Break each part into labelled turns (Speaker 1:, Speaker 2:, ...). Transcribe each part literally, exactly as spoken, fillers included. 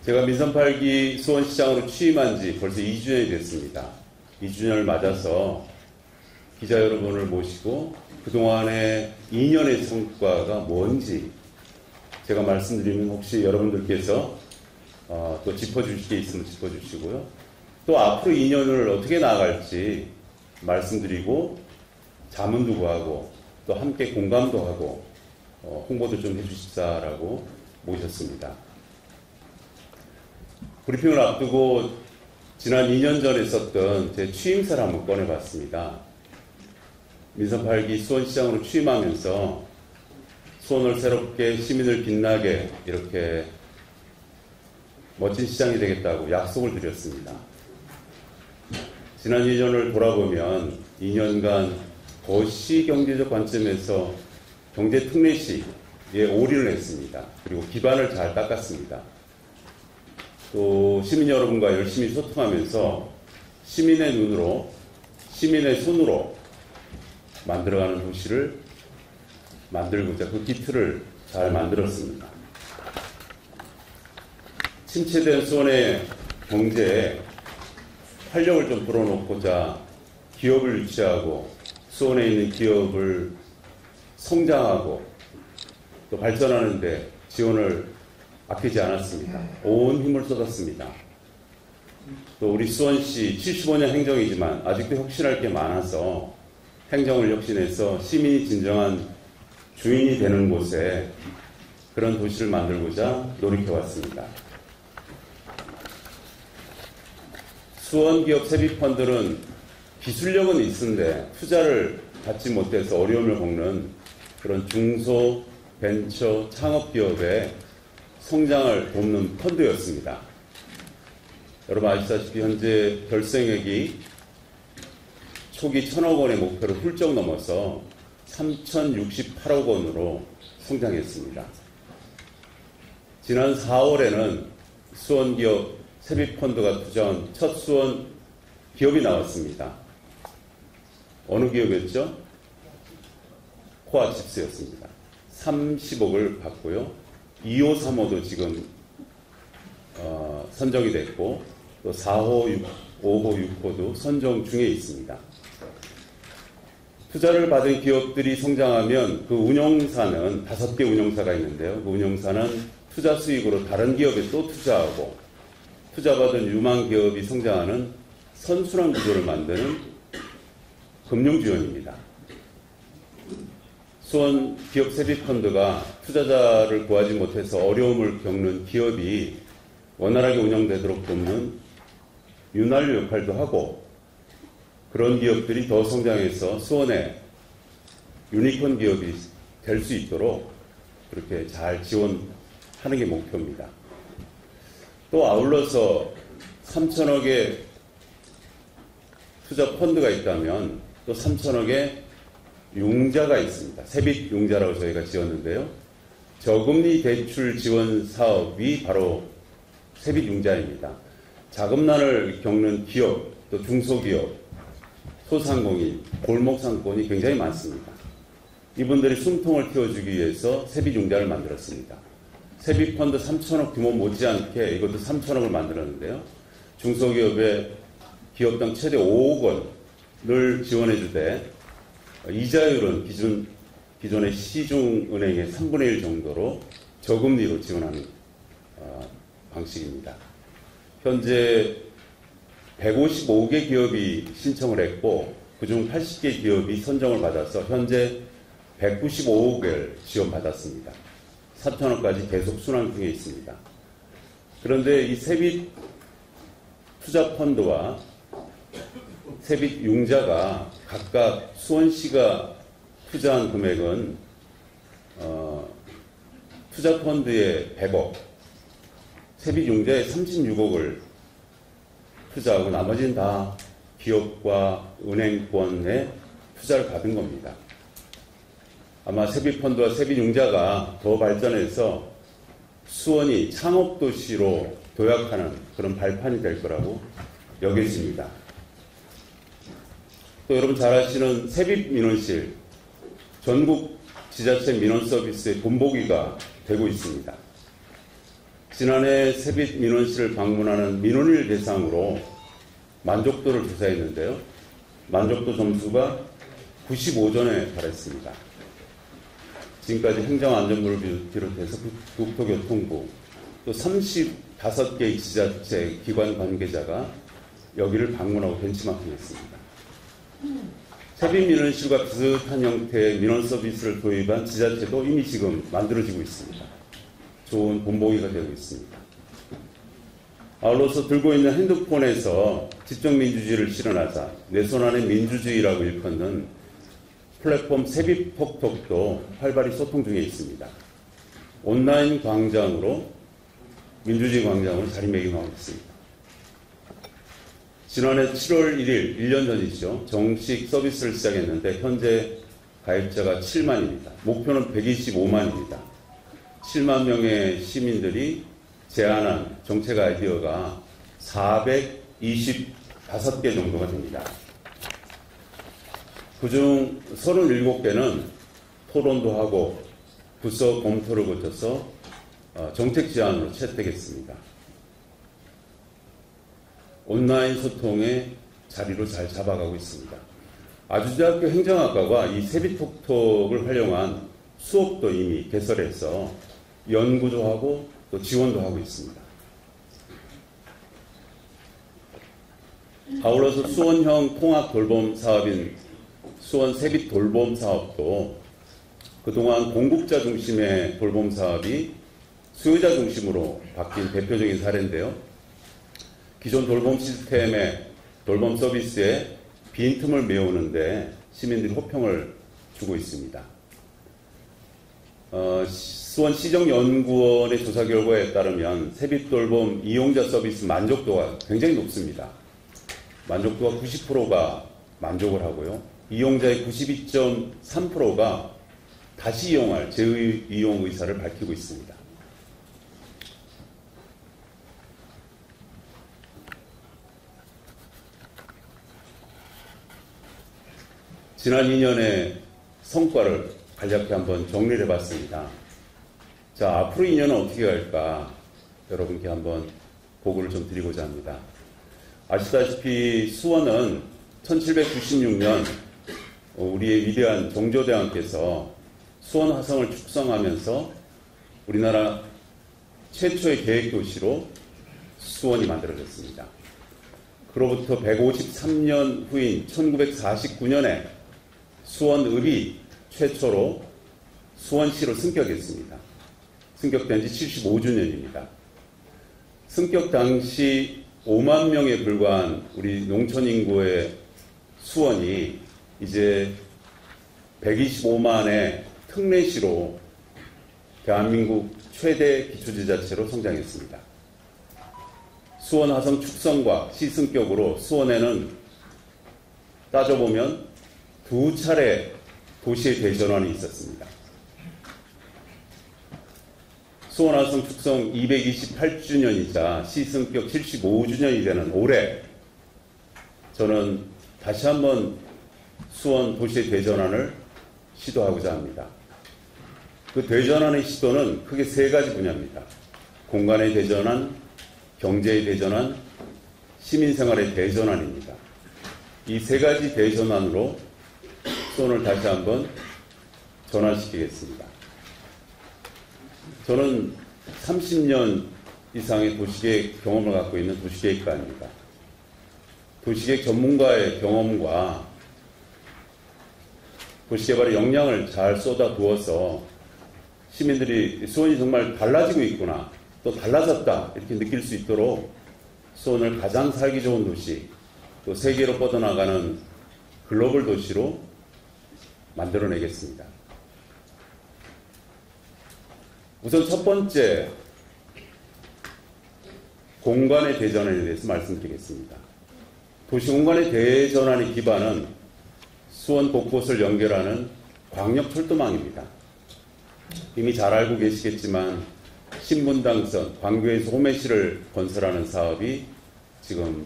Speaker 1: 제가 민선 팔 기 수원시장으로 취임한 지 벌써 이 주년이 됐습니다. 이 주년을 맞아서 기자 여러분을 모시고 그동안의 이 년의 성과가 뭔지 제가 말씀드리면 혹시 여러분들께서 어, 또 짚어주실 게 있으면 짚어주시고요. 또 앞으로 이 년을 어떻게 나아갈지 말씀드리고 자문도 구하고 또 함께 공감도 하고 어, 홍보도 좀 해주십사라고 모셨습니다. 브리핑을 앞두고 지난 이 년 전에 썼던 제 취임사를 한번 꺼내봤습니다. 민선 팔 기 수원시장으로 취임하면서 수원을 새롭게 시민을 빛나게 이렇게 멋진 시장이 되겠다고 약속을 드렸습니다. 지난 이 년을 돌아보면 이 년간 도시 경제적 관점에서 경제 특례시에 올인을 했습니다. 그리고 기반을 잘 닦았습니다. 또 시민 여러분과 열심히 소통하면서 시민의 눈으로 시민의 손으로 만들어가는 도시를 만들고자 그 기틀을 잘 만들었습니다. 침체된 수원의 경제에 활력을 좀 불어넣고자 기업을 유치하고 수원에 있는 기업을 성장하고 또 발전하는 데 지원을 아끼지 않았습니다. 온 힘을 쏟았습니다. 또 우리 수원시 칠십오 년 행정이지만 아직도 혁신할 게 많아서 행정을 혁신해서 시민이 진정한 주인이 되는 곳에 그런 도시를 만들고자 노력해왔습니다. 수원기업 세비펀드는 기술력은 있는데 투자를 받지 못해서 어려움을 겪는 그런 중소, 벤처, 창업기업의 성장을 돕는 펀드였습니다. 여러분 아시다시피 현재 결성액이 초기 천억 원의 목표를 훌쩍 넘어서 삼천육십팔억 원으로 성장했습니다. 지난 사월에는 수원기업 세비펀드가 투자한 첫 수원 기업이 나왔습니다. 어느 기업이었죠? 코아칩스였습니다. 삼십억을 받고요. 이호삼호도 지금 어, 선정이 됐고 또 사호, 오호, 육호도 선정 중에 있습니다. 투자를 받은 기업들이 성장하면 그 운용사는 다섯 개 운용사가 있는데요. 그 운용사는 투자 수익으로 다른 기업에 또 투자하고 투자받은 유망 기업이 성장하는 선순환 구조를 만드는 금융지원입니다. 수원 기업 세비펀드가 투자자를 구하지 못해서 어려움을 겪는 기업이 원활하게 운영되도록 돕는 윤활유 역할도 하고 그런 기업들이 더 성장해서 수원에 유니콘 기업이 될 수 있도록 그렇게 잘 지원하는 게 목표입니다. 또 아울러서 삼천억의 투자 펀드가 있다면 또 삼천억의 융자가 있습니다. 세빛 융자라고 저희가 지었는데요. 저금리 대출 지원 사업이 바로 세빛 융자입니다. 자금난을 겪는 기업, 또 중소기업, 소상공인, 골목상권이 굉장히 많습니다. 이분들이 숨통을 틔워주기 위해서 세빛 융자를 만들었습니다. 세빛펀드 삼천억 규모 못지않게 이것도 삼천억을 만들었는데요. 중소기업의 기업당 최대 오억 원을 지원해주되 이자율은 기존, 기존의 시중은행의 삼분의 일 정도로 저금리로 지원하는 어, 방식입니다. 현재 백오십오 개 기업이 신청을 했고 그중 팔십 개 기업이 선정을 받아서 현재 백구십오억을 지원받았습니다. 삼천억까지 계속 순항 중에 있습니다. 그런데 이 세빛 투자펀드와 세빛 융자가 각각 수원시가 투자한 금액은 어, 투자펀드에 백억, 세빛 융자에 삼십육억을 투자하고 나머지는 다 기업과 은행권에 투자를 받은 겁니다. 아마 세빛펀드와 세빛융자가 더 발전해서 수원이 창업도시로 도약하는 그런 발판이 될 거라고 여겨집니다. 또 여러분 잘 아시는 세빛민원실, 전국 지자체 민원 서비스의 본보기가 되고 있습니다. 지난해 세빛 민원실을 방문하는 민원인을 대상으로 만족도를 조사했는데요. 만족도 점수가 구십오 점에 달했습니다. 지금까지 행정안전부를 비롯해서 국토교통부 또 서른다섯 개의 지자체 기관 관계자가 여기를 방문하고 벤치마킹했습니다. 세빛 민원실과 비슷한 형태의 민원 서비스를 도입한 지자체도 이미 지금 만들어지고 있습니다. 좋은 본보기가 되고 있습니다. 아울러서 들고 있는 핸드폰에서 집정민주주의를 실현하자, 내 손 안에 민주주의라고 일컫는 플랫폼 세빛톡톡도 활발히 소통 중에 있습니다. 온라인 광장으로, 민주주의 광장으로 자리매김하고 있습니다. 지난해 칠월 일일, 일 년 전이죠. 정식 서비스를 시작했는데 현재 가입자가 칠만입니다. 목표는 백이십오만입니다. 칠만 명의 시민들이 제안한 정책 아이디어가 사백이십오 개 정도가 됩니다. 그중 서른일곱 개는 토론도 하고 부서 검토를 거쳐서 정책 제안으로 채택했습니다. 온라인 소통의 자리로 잘 잡아가고 있습니다. 아주대학교 행정학과가 이 세빛톡톡을 활용한 수업도 이미 개설해서 연구도 하고 또 지원도 하고 있습니다. 아울러서 수원형 통합 돌봄 사업인 수원 세빛 돌봄 사업도 그동안 공급자 중심의 돌봄 사업이 수요자 중심으로 바뀐 대표적인 사례인데요. 기존 돌봄 시스템의 돌봄 서비스에 빈틈을 메우는데 시민들이 호평을 주고 있습니다. 어, 수원시정연구원의 조사 결과에 따르면 세빛돌봄 이용자 서비스 만족도가 굉장히 높습니다. 만족도가 구십 퍼센트가 만족을 하고요. 이용자의 구십이 점 삼 퍼센트가 다시 이용할 재이용 의사를 밝히고 있습니다. 지난 이 년의 성과를 간략히 한번 정리를 해봤습니다. 자, 앞으로 이 년은 어떻게 갈까? 여러분께 한번 보고를 좀 드리고자 합니다. 아시다시피 수원은 천칠백구십육 년 우리의 위대한 정조대왕께서 수원 화성을 축성하면서 우리나라 최초의 계획도시로 수원이 만들어졌습니다. 그로부터 백오십삼 년 후인 천구백사십구 년에 수원읍이 최초로 수원시로 승격했습니다. 승격된 지 칠십오 주년입니다. 승격 당시 오만 명에 불과한 우리 농촌 인구의 수원이 이제 백이십오만의 특례시로 대한민국 최대 기초지자체로 성장했습니다. 수원 화성 축성과 시승격으로 수원에는 따져보면 두 차례 도시의 대전환이 있었습니다. 수원 화성 축성 이백이십팔 주년이자 시승격 칠십오 주년이 되는 올해 저는 다시 한번 수원 도시의 대전환을 시도하고자 합니다. 그 대전환의 시도는 크게 세 가지 분야입니다. 공간의 대전환, 경제의 대전환, 시민생활의 대전환입니다. 이 세 가지 대전환으로 수원을 다시 한번 전환시키겠습니다. 저는 삼십 년 이상의 도시계획 경험을 갖고 있는 도시계획가입니다. 도시계획 전문가의 경험과 도시개발의 역량을 잘 쏟아부어서 시민들이 수원이 정말 달라지고 있구나, 또 달라졌다 이렇게 느낄 수 있도록 수원을 가장 살기 좋은 도시, 또 세계로 뻗어나가는 글로벌 도시로 만들어내겠습니다. 우선 첫 번째, 공간의 대전환에 대해서 말씀드리겠습니다. 도시공간의 대전환의 기반은 수원 곳곳을 연결하는 광역철도망입니다. 이미 잘 알고 계시겠지만 신분당선, 광교에서 호매시를 건설하는 사업이 지금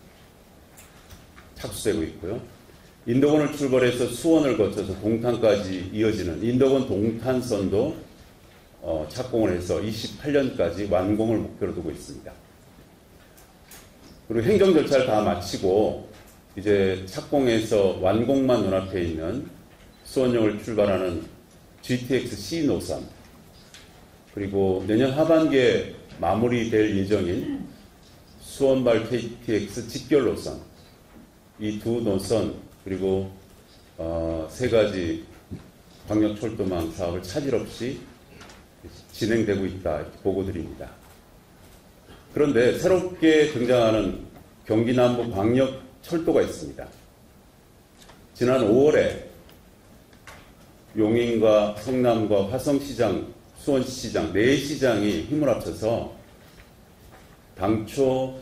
Speaker 1: 착수되고 있고요. 인덕원을 출발해서 수원을 거쳐서 동탄까지 이어지는 인덕원 동탄선도 어, 착공을 해서 이십팔 년까지 완공을 목표로 두고 있습니다. 그리고 행정 절차를 다 마치고 이제 착공해서 완공만 눈앞에 있는 수원역을 출발하는 지티엑스 C 노선, 그리고 내년 하반기에 마무리될 예정인 수원발 케이티엑스 직결 노선, 이 두 노선, 그리고 어, 세 가지 광역철도망 사업을 차질 없이 진행되고 있다, 이렇게 보고드립니다. 그런데 새롭게 등장하는 경기 남부 광역철도가 있습니다. 지난 오월에 용인과 성남과 화성시장, 수원시장 네 시장이 힘을 합쳐서 당초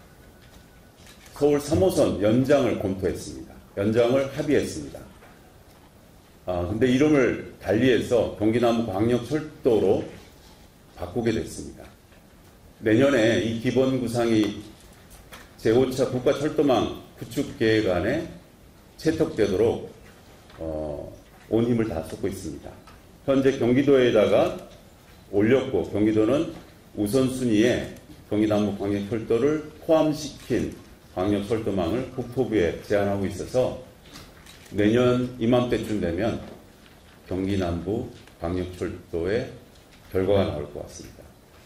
Speaker 1: 서울 삼 호선 연장을 검토했습니다. 연장을 합의했습니다. 아, 근데 이름을 달리해서 경기남부 광역철도로 바꾸게 됐습니다. 내년에 이 기본 구상이 제오 차 국가철도망 구축 계획안에 채택되도록 어, 온 힘을 다 쏟고 있습니다. 현재 경기도에다가 올렸고, 경기도는 우선순위에 경기남부 광역철도를 포함시킨 광역철도망을 국토부에 제안하고 있어서 내년 이맘때쯤 되면 경기남부 광역철도의 결과가 나올 것 같습니다.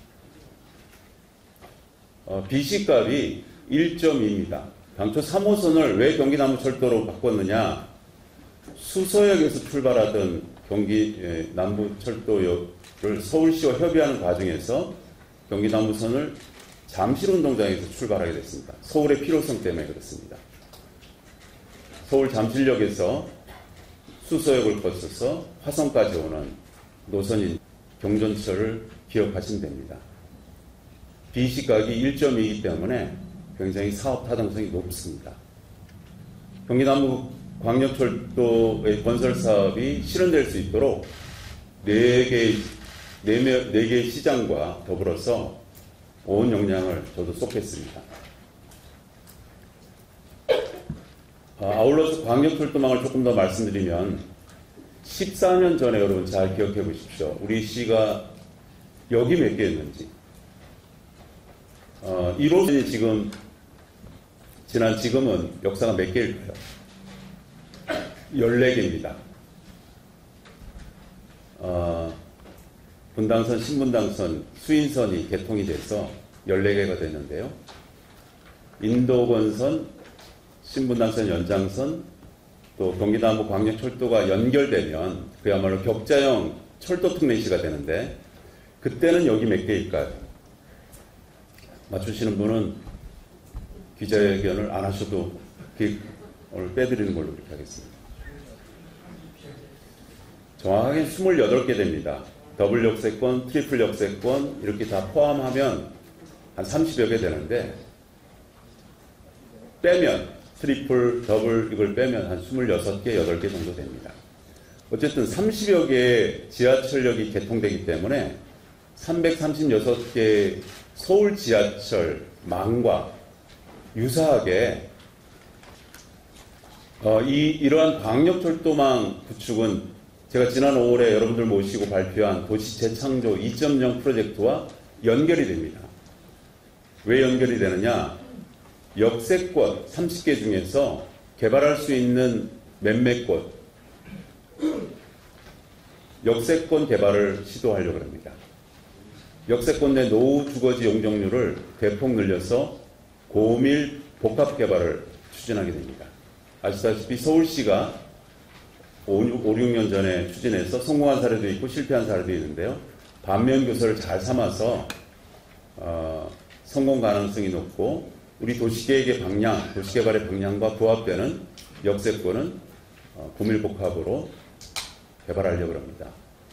Speaker 1: 어, 비씨값이 일 점 이입니다. 당초 삼 호선을 왜 경기남부철도로 바꿨느냐, 수서역에서 출발하던 경기 예, 남부철도역을 서울시와 협의하는 과정에서 경기남부선을 잠실운동장에서 출발하게 됐습니다. 서울의 필요성 때문에 그렇습니다. 서울 잠실역에서 수서역을 거쳐서 화성까지 오는 노선인 경전철을 기억하시면 됩니다. 비씨가격이 일 점 이이기 때문에 굉장히 사업 타당성이 높습니다. 경기남부 광역철도의 건설 사업이 실현될 수 있도록 네 개의, 네 개의 시장과 더불어서 온 역량을 저도 쏟겠습니다. 아울러서 광역철도망을 조금 더 말씀드리면, 십사 년 전에 여러분 잘 기억해 보십시오. 우리 시가 역이 몇 개였는지. 어, 일 호선이 지금, 지난 지금은 역사가 몇 개일까요? 열네 개입니다. 어, 분당선, 신분당선, 수인선이 개통이 돼서 열네 개가 됐는데요. 인도건선, 신분당선 연장선, 또 경기남부 광역철도가 연결되면 그야말로 격자형 철도 특례시가 되는데, 그때는 여기 몇 개일까요? 맞추시는 분은 기자회견을 안 하셔도 오늘 빼드리는 걸로 그렇게 하겠습니다. 정확하게 스물여덟 개 됩니다. 더블 역세권, 트리플 역세권 이렇게 다 포함하면 한 삼십여 개 되는데, 빼면 트리플, 더블 이걸 빼면 한 스물여섯 개, 여덟 개 정도 됩니다. 어쨌든 삼십여 개의 지하철역이 개통되기 때문에 삼백삼십육 개 서울 지하철 망과 유사하게 어, 이, 이러한 광역철도망 구축은 제가 지난 오월에 여러분들 모시고 발표한 도시 재창조 이 점 영 프로젝트와 연결이 됩니다. 왜 연결이 되느냐? 역세권 삼십 개 중에서 개발할 수 있는 몇몇 곳 역세권 개발을 시도하려고 합니다. 역세권 내 노후 주거지 용적률을 대폭 늘려서 고밀 복합 개발을 추진하게 됩니다. 아시다시피 서울시가 오, 육 년 전에 추진해서 성공한 사례도 있고 실패한 사례도 있는데요. 반면 교사를 잘 삼아서 어, 성공 가능성이 높고 우리 도시계획의 방향, 도시개발의 방향과 부합되는 역세권은 어, 고밀복합으로 개발하려고 합니다.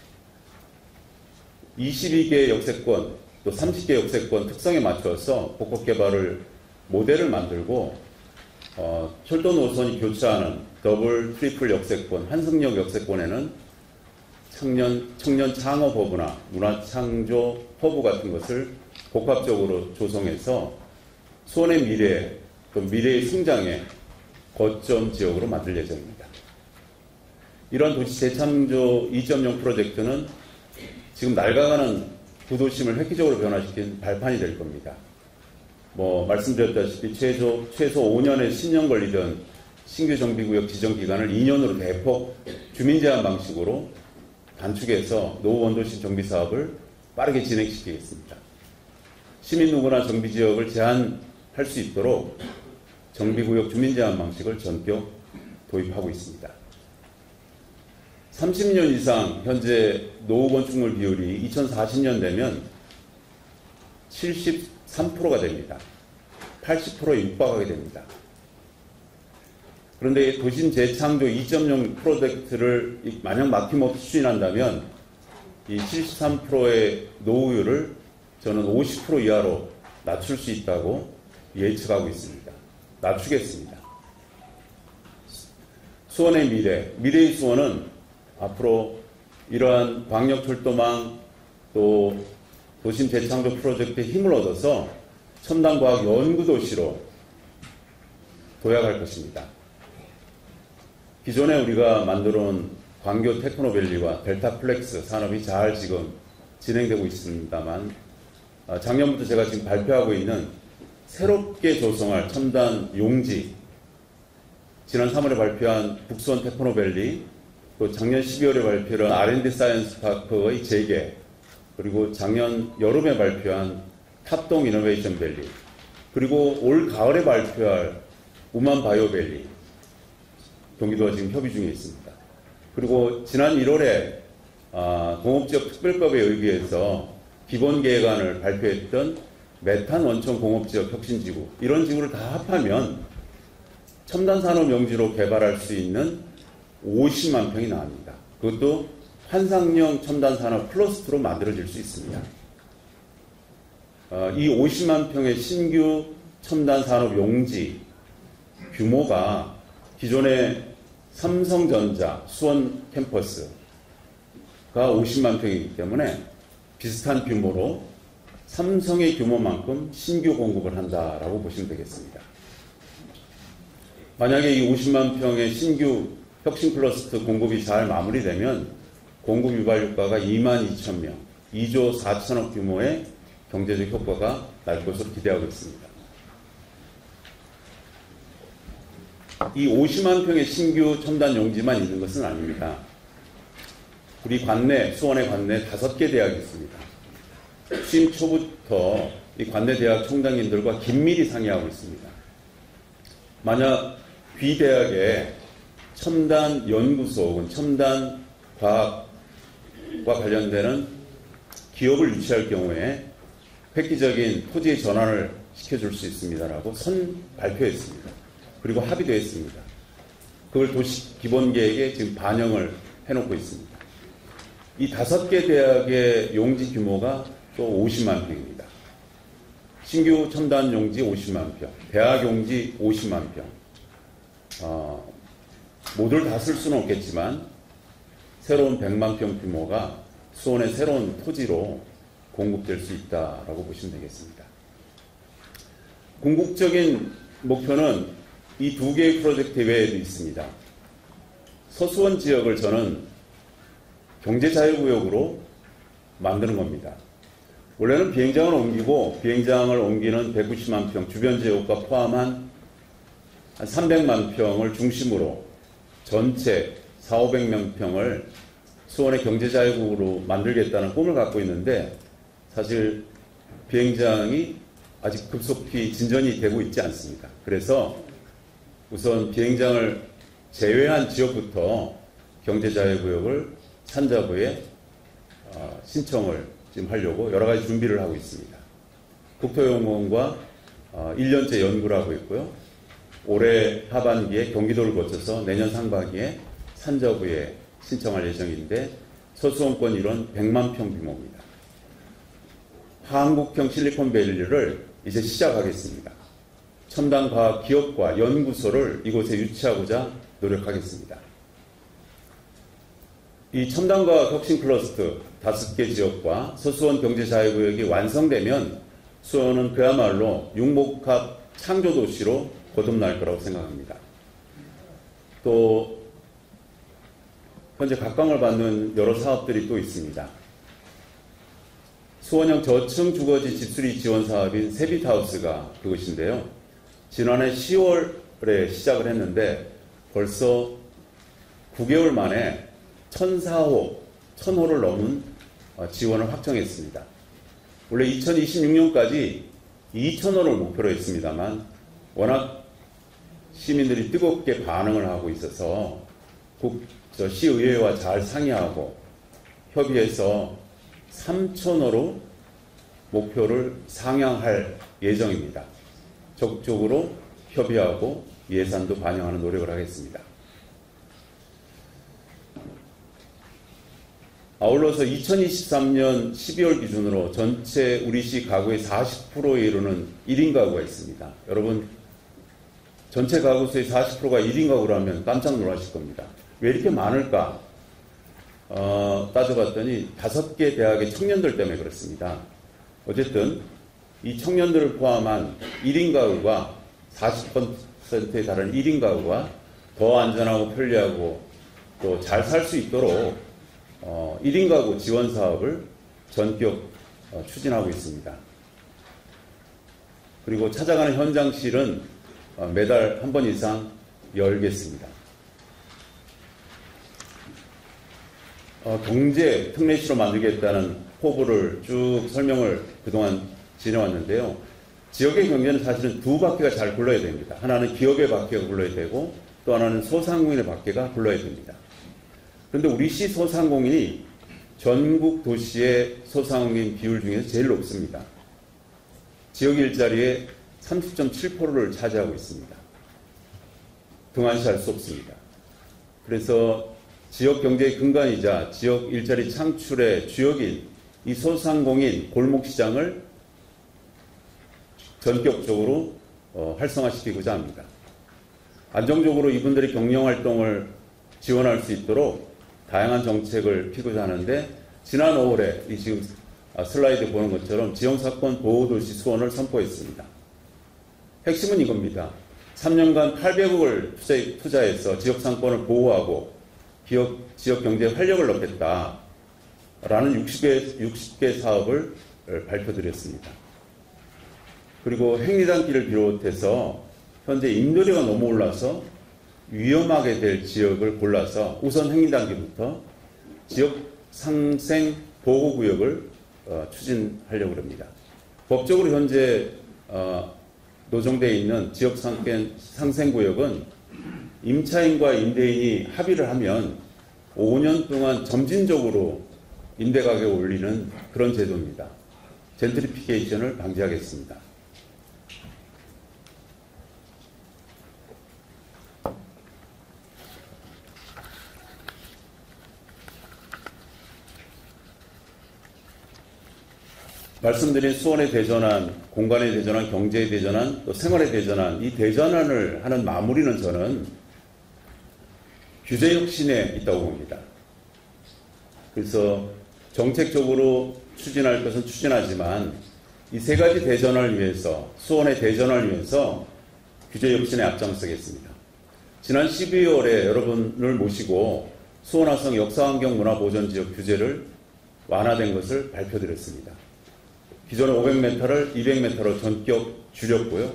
Speaker 1: 이십이 개 역세권, 또 삼십 개 역세권 특성에 맞춰서 복합개발을 모델을 만들고 어, 철도 노선이 교차하는 더블, 트리플 역세권, 한승역 역세권에는 청년, 청년 창업 허브나 문화창조 허브 같은 것을 복합적으로 조성해서 수원의 미래, 또 미래의 성장의 거점 지역으로 만들 예정입니다. 이러한 도시 재창조 이 점 영 프로젝트는 지금 낡아가는 구도심을 획기적으로 변화시킨 발판이 될 겁니다. 뭐 말씀드렸다시피 최소 최소 오 년에 십 년 걸리던 신규 정비구역 지정 기간을 이 년으로 대폭 주민 제한 방식으로 단축해서 노후 원도심 정비 사업을 빠르게 진행시키겠습니다. 시민 누구나 정비 지역을 제한할 수 있도록 정비구역 주민 제한 방식을 전격 도입하고 있습니다. 삼십 년 이상 현재 노후 건축물 비율이 이천사십 년 되면 칠십삼 퍼센트가 됩니다. 팔십 퍼센트에 육박하게 됩니다. 그런데 도심 재창조 이 점 영 프로젝트를 만약 막힘없이 추진한다면 이 칠십삼 퍼센트의 노후율을 저는 오십 퍼센트 이하로 낮출 수 있다고 예측하고 있습니다. 낮추겠습니다. 수원의 미래, 미래의 수원은 앞으로 이러한 광역철도망 또 도심 재창조 프로젝트에 힘을 얻어서 첨단과학 연구도시로 도약할 것입니다. 기존에 우리가 만들어온 광교 테크노밸리와 델타플렉스 산업이 잘 지금 진행되고 있습니다만 작년부터 제가 지금 발표하고 있는 새롭게 조성할 첨단 용지, 지난 삼월에 발표한 북수원 테크노밸리, 또 작년 십이월에 발표한 알 앤 디 사이언스 파크의 재개, 그리고 작년 여름에 발표한 탑동 이노베이션 밸리, 그리고 올 가을에 발표할 우만 바이오밸리, 경기도와 지금 협의 중에 있습니다. 그리고 지난 일월에 아, 공업지역 특별법에 의해서 기본계획안을 발표했던 메탄 원천 공업지역 혁신지구, 이런 지구를 다 합하면 첨단산업 용지로 개발할 수 있는 오십만 평이 나옵니다. 그것도 환상형 첨단산업 클러스터로 만들어질 수 있습니다. 어, 이 오십만 평의 신규 첨단산업 용지 규모가 기존의 삼성전자 수원 캠퍼스가 오십만 평이기 때문에 비슷한 규모로 삼성의 규모만큼 신규 공급을 한다라고 보시면 되겠습니다. 만약에 이 오십만 평의 신규 혁신 클러스터 공급이 잘 마무리되면 공급 유발 효과가 이만 이천 명, 이조 사천억 규모의 경제적 효과가 날 것으로 기대하고 있습니다. 이 오십만 평의 신규 첨단 용지만 있는 것은 아닙니다. 우리 관내, 수원의 관내 다섯 개 대학이 있습니다. 취임 초부터 이 관내 대학 총장님들과 긴밀히 상의하고 있습니다. 만약 귀대학에 첨단 연구소 혹은 첨단 과학과 관련되는 기업을 유치할 경우에 획기적인 토지의 전환을 시켜줄 수 있습니다라고 선 발표했습니다. 그리고 합의도 했습니다. 그걸 도시 기본계획에 지금 반영을 해놓고 있습니다. 이 다섯 개 대학의 용지 규모가 또 오십만 평입니다. 신규 첨단 용지 오십만 평, 대학 용지 오십만 평. 어, 모두를 다 쓸 수는 없겠지만 새로운 백만 평 규모가 수원의 새로운 토지로 공급될 수 있다라고 보시면 되겠습니다. 궁극적인 목표는 이 두 개의 프로젝트 외에도 있습니다. 서수원 지역을 저는 경제자유구역으로 만드는 겁니다. 원래는 비행장을 옮기고 비행장을 옮기는 백구십만 평 주변 지역과 포함한 한 삼백만 평을 중심으로 전체 사천오백만 평을 수원의 경제자유구로 만들겠다는 꿈을 갖고 있는데 사실 비행장이 아직 급속히 진전이 되고 있지 않습니다. 그래서 우선 비행장을 제외한 지역부터 경제자유구역을 산자부에 신청을 지금 하려고 여러 가지 준비를 하고 있습니다. 국토연구원과 일 년째 연구를 하고 있고요. 올해 하반기에 경기도를 거쳐서 내년 상반기에 산자부에 신청할 예정인데 서수원권 일원 백만 평 규모입니다. 한국형 실리콘밸리를 이제 시작하겠습니다. 첨단 과학 기업과 연구소를 이곳에 유치하고자 노력하겠습니다. 이 첨단 과학 혁신 클러스터 다섯 개 지역과 서수원 경제자유구역이 완성되면 수원은 그야말로 융복합 창조도시로 거듭날 거라고 생각합니다. 또 현재 각광을 받는 여러 사업들이 또 있습니다. 수원형 저층 주거지 집수리 지원 사업인 세빛하우스가 그것인데요. 지난해 시월에 시작을 했는데 벌써 구 개월 만에 천사 호, 천 호를 넘은 지원을 확정했습니다. 원래 이천이십육 년까지 이천 호를 목표로 했습니다만 워낙 시민들이 뜨겁게 반응을 하고 있어서 국, 저 시의회와 잘 상의하고 협의해서 삼천 호로 목표를 상향할 예정입니다. 적극적으로 협의하고 예산도 반영하는 노력을 하겠습니다. 아울러서 이천이십삼 년 십이월 기준으로 전체 우리시 가구의 사십 퍼센트에 이르는 일 인 가구가 있습니다. 여러분, 전체 가구 수의 사십 퍼센트가 일 인 가구라면 깜짝 놀라실 겁니다. 왜 이렇게 많을까? 어, 따져봤더니 다섯 개 대학의 청년들 때문에 그렇습니다. 어쨌든 이 청년들을 포함한 일 인 가구가 사십 퍼센트에 달하는 일 인 가구가 더 안전하고 편리하고 또 잘 살 수 있도록 어, 일 인 가구 지원 사업을 전격 어, 추진하고 있습니다. 그리고 찾아가는 현장실은 어, 매달 한 번 이상 열겠습니다. 어, 경제 특례시로 만들겠다는 포부를 쭉 설명을 그동안 지내왔는데요. 지역의 경제는 사실은 두 바퀴가 잘 굴러야 됩니다. 하나는 기업의 바퀴가 굴러야 되고 또 하나는 소상공인의 바퀴가 굴러야 됩니다. 그런데 우리 시 소상공인이 전국 도시의 소상공인 비율 중에서 제일 높습니다. 지역 일자리의 삼십 점 칠 퍼센트를 차지하고 있습니다. 등한시할 수 없습니다. 그래서 지역 경제의 근간이자 지역 일자리 창출의 주역인 이 소상공인 골목시장을 전격적으로 어, 활성화시키고자 합니다. 안정적으로 이분들의 경영활동을 지원할 수 있도록 다양한 정책을 피고자 하는데 지난 오월에 이 지금 슬라이드 보는 것처럼 지형사건 보호도시 수원을 선포했습니다. 핵심은 이겁니다. 삼 년간 팔백억을 투자해서 지역상권을 보호하고 기업, 지역 경제에 활력을 넣겠다라는 육십 개, 육십 개 사업을 발표드렸습니다. 그리고 행리단길을 비롯해서 현재 임대료가 너무 올라서 위험하게 될 지역을 골라서 우선 행리단길부터 지역 상생 보호구역을 어, 추진하려고 합니다. 법적으로 현재 어, 노정되어 있는 지역 상생구역은 임차인과 임대인이 합의를 하면 오 년 동안 점진적으로 임대가격을 올리는 그런 제도입니다. 젠트리피케이션을 방지하겠습니다. 말씀드린 수원의 대전환, 공간의 대전환, 경제의 대전환, 또 생활의 대전환, 이 대전환을 하는 마무리는 저는 규제 혁신에 있다고 봅니다. 그래서 정책적으로 추진할 것은 추진하지만 이 세 가지 대전환을 위해서, 수원의 대전환을 위해서 규제 혁신에 앞장서겠습니다. 지난 십이월에 여러분을 모시고 수원화성 역사환경문화보전지역 규제를 완화된 것을 발표드렸습니다. 기존의 오백 미터를 이백 미터로 전격 줄였고요.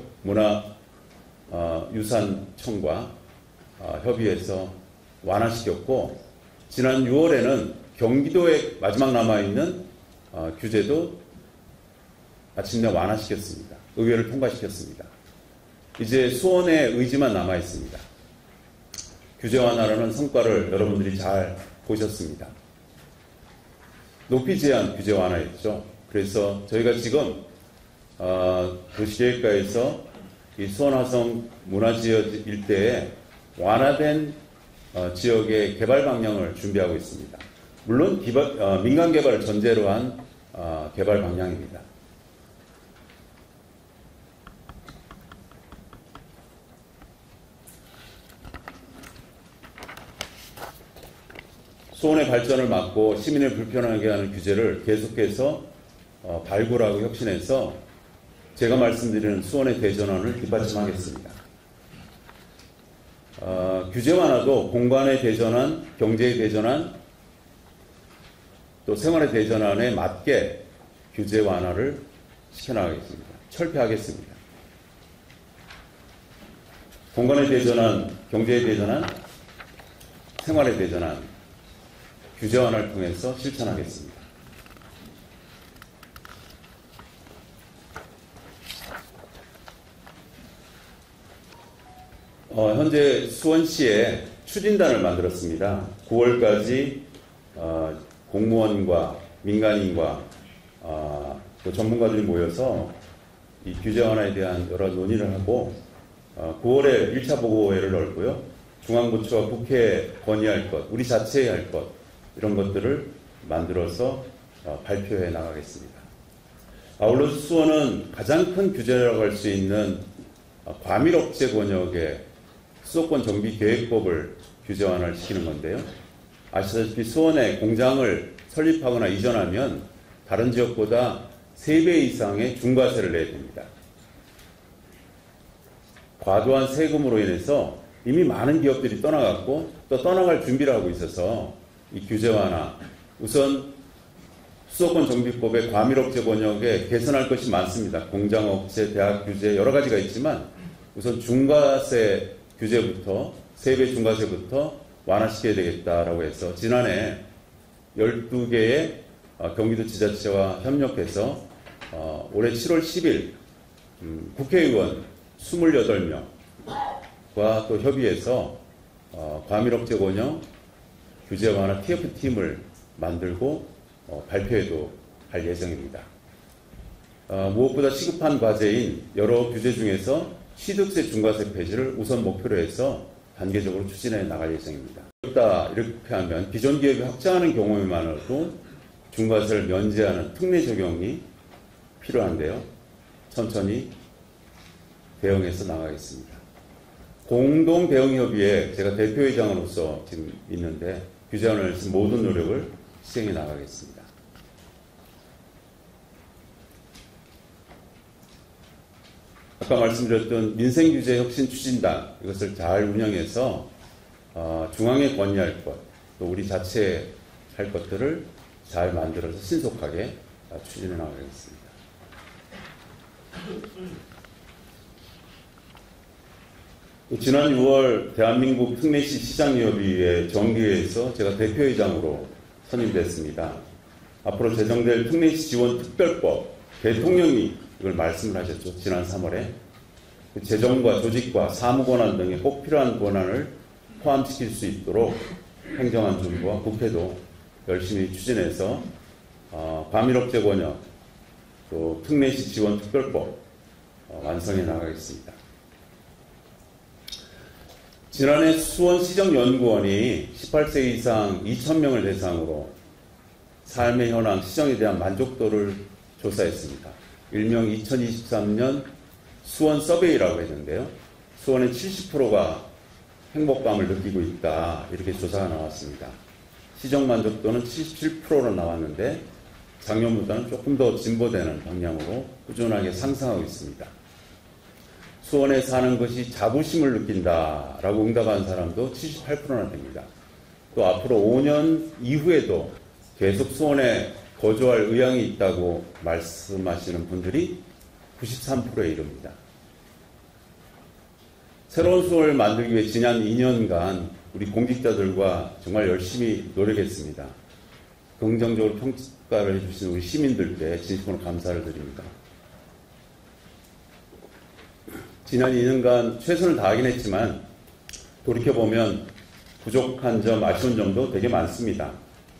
Speaker 1: 문화유산청과 어, 협의해서 완화시켰고 지난 유월에는 경기도에 마지막 남아있는 어, 규제도 마침내 완화시켰습니다. 의회를 통과시켰습니다. 이제 수원의 의지만 남아있습니다. 규제 완화라는 성과를 여러분들이 잘 보셨습니다. 높이 제한 규제 완화였죠. 그래서 저희가 지금 어, 도시계획과에서 이 수원화성 문화지역 일대에 완화된 어, 지역의 개발 방향을 준비하고 있습니다. 물론 기발, 어, 민간 개발을 전제로 한 어, 개발 방향입니다. 수원의 발전을 막고 시민을 불편하게 하는 규제를 계속해서 어, 발굴하고 혁신해서 제가 말씀드리는 수원의 대전환을 뒷받침하겠습니다. 어, 규제 완화도 공간의 대전환, 경제의 대전환, 또 생활의 대전환에 맞게 규제 완화를 시켜나가겠습니다. 철폐하겠습니다. 공간에 대전한, 경제에 대전한, 생활에 대전한 규제 완화를 통해서 실천하겠습니다. 어, 현재 수원시에 추진단을 만들었습니다. 구월까지 어, 공무원과 민간인과 어, 또 전문가들이 모여서 이 규제 완화에 대한 여러 논의를 하고 어, 구월에 일 차 보고회를 열고요. 중앙부처와 국회에 건의할 것, 우리 자체에 할 것, 이런 것들을 만들어서 어, 발표해 나가겠습니다. 아울러 수원은 가장 큰 규제라고 할 수 있는 어, 과밀업체 권역의 수도권 정비 계획법을 규제 완화를 시키는 건데요. 아시다시피 수원에 공장을 설립하거나 이전하면 다른 지역보다 세 배 이상의 중과세를 내야 됩니다. 과도한 세금으로 인해서 이미 많은 기업들이 떠나갔고 또 떠나갈 준비를 하고 있어서 이 규제 완화, 우선 수도권 정비법의 과밀업체 권역에 개선할 것이 많습니다. 공장업체, 대학 규제 여러 가지가 있지만 우선 중과세 규제부터 세 배 중과세부터 완화시켜야 되겠다라고 해서 지난해 열두 개의 경기도 지자체와 협력해서 올해 칠월 십일 국회의원 이십팔 명과 또 협의해서 과밀업체 권역 규제 완화 티에프팀을 만들고 발표해도 할 예정입니다. 무엇보다 시급한 과제인 여러 규제 중에서 취득세 중과세 폐지를 우선 목표로 해서 단계적으로 추진해 나갈 예정입니다. 이렇게 하면 기존 기업이 확장하는 경우에만으로도 중과세를 면제하는 특례 적용이 필요한데요. 천천히 대응해서 나가겠습니다. 공동 대응협의회 제가 대표회장으로서 지금 있는데 규제 완화를 위해서 모든 노력을 시행해 나가겠습니다. 아까 말씀드렸던 민생규제혁신추진단 이것을 잘 운영해서 어, 중앙에 건의할 것, 또 우리 자체 할 것들을 잘 만들어서 신속하게 추진해 나가겠습니다. 지난 유월 대한민국 특례시 시장협의회 정기회에서 제가 대표회장으로 선임됐습니다. 앞으로 제정될 특례시 지원 특별법, 대통령이 이걸 말씀을 하셨죠. 지난 삼월에. 재정과 조직과 사무권한 등의 꼭 필요한 권한을 포함시킬 수 있도록 행정안전부와 국회도 열심히 추진해서 어, 과밀업체 권역, 또 특례시 지원 특별법 어, 완성해 나가겠습니다. 지난해 수원시정연구원이 십팔 세 이상 이천 명을 대상으로 삶의 현황, 시정에 대한 만족도를 조사했습니다. 일명 이천이십삼 년 수원 서베이라고 했는데요. 수원의 칠십 퍼센트가 행복감을 느끼고 있다. 이렇게 조사가 나왔습니다. 시정 만족도는 칠십칠 퍼센트로 나왔는데 작년보다는 조금 더 진보되는 방향으로 꾸준하게 상승하고 있습니다. 수원에 사는 것이 자부심을 느낀다라고 응답한 사람도 칠십팔 퍼센트나 됩니다. 또 앞으로 오 년 이후에도 계속 수원에 거주할 의향이 있다고 말씀하시는 분들이 구십삼 퍼센트에 이릅니다. 새로운 수원을 만들기 위해 지난 이 년간 우리 공직자들과 정말 열심히 노력했습니다. 긍정적으로 평가를 해주신 우리 시민들께 진심으로 감사를 드립니다. 지난 이 년간 최선을 다하긴 했지만 돌이켜보면 부족한 점, 아쉬운 점도 되게 많습니다.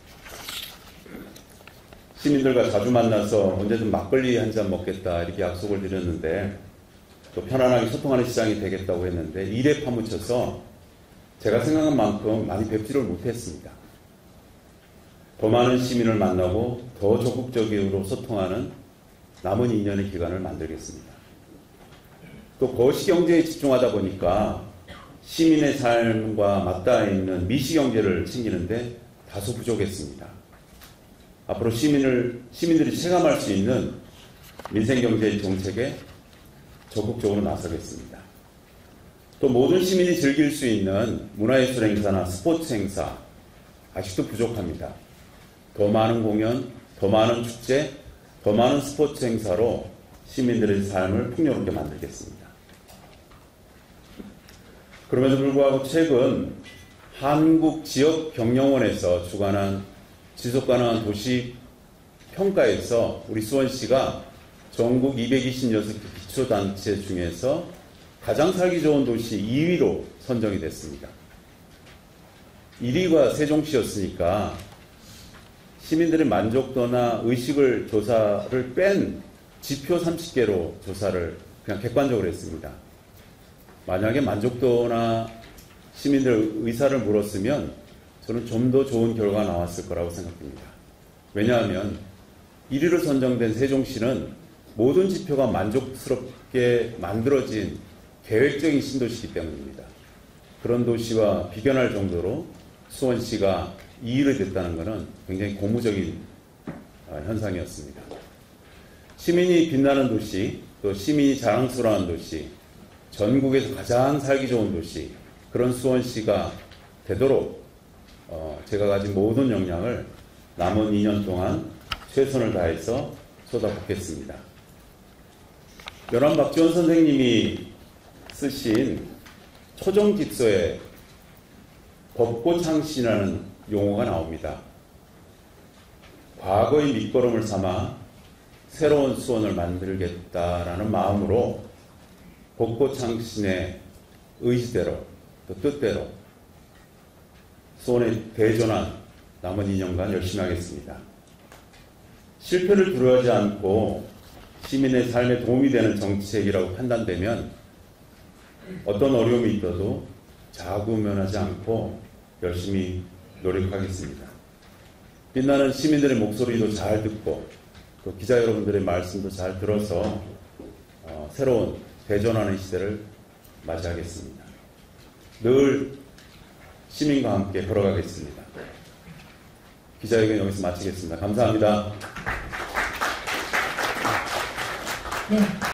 Speaker 1: 시민들과 자주 만나서 언제든 막걸리 한 잔 먹겠다 이렇게 약속을 드렸는데 또 편안하게 소통하는 시장이 되겠다고 했는데 일에 파묻혀서 제가 생각한 만큼 많이 뵙지를 못했습니다. 더 많은 시민을 만나고 더 적극적으로 소통하는 남은 이 년의 기간을 만들겠습니다. 또 거시경제에 집중하다 보니까 시민의 삶과 맞닿아 있는 미시경제를 챙기는데 다소 부족했습니다. 앞으로 시민을, 시민들이 체감할 수 있는 민생경제 정책에 적극적으로 나서겠습니다. 또 모든 시민이 즐길 수 있는 문화예술 행사나 스포츠 행사 아직도 부족합니다. 더 많은 공연, 더 많은 축제, 더 더 많은 스포츠 행사로 시민들의 삶을 풍요롭게 만들겠습니다. 그럼에도 불구하고 최근 한국지역경영원에서 주관한 지속가능한 도시 평가에서 우리 수원시가 전국 이백이십육 개 기초단체 중에서 가장 살기 좋은 도시 이 위로 선정이 됐습니다. 일 위가 세종시였으니까 시민들의 만족도나 의식을 조사를 뺀 지표 삼십 개로 조사를 그냥 객관적으로 했습니다. 만약에 만족도나 시민들 의사를 물었으면 저는 좀 더 좋은 결과가 나왔을 거라고 생각합니다. 왜냐하면 일 위로 선정된 세종시는 모든 지표가 만족스럽게 만들어진 계획적인 신도시이기 때문입니다. 그런 도시와 비견할 정도로 수원시가 이 위로 됐다는 것은 굉장히 고무적인 현상이었습니다. 시민이 빛나는 도시, 또 시민이 자랑스러운 도시, 전국에서 가장 살기 좋은 도시, 그런 수원시가 되도록 어, 제가 가진 모든 역량을 남은 이 년 동안 최선을 다해서 쏟아붓겠습니다. 연암 박지원 선생님이 쓰신 초정집서에 벚꽃창신이라는 용어가 나옵니다. 과거의 밑거름을 삼아 새로운 수원을 만들겠다라는 마음으로 벚꽃창신의 의지대로 또 뜻대로 수원에 대전한 남은 이 년간 열심히 하겠습니다. 실패를 두려워하지 않고 시민의 삶에 도움이 되는 정책이라고 판단되면 어떤 어려움이 있어도 자구면하지 않고 열심히 노력하겠습니다. 빛나는 시민들의 목소리도 잘 듣고 또 기자 여러분들의 말씀도 잘 들어서 어, 새로운 대전하는 시대를 맞이하겠습니다. 늘 시민과 함께 걸어가겠습니다. 기자회견 여기서 마치겠습니다. 감사합니다.
Speaker 2: 네.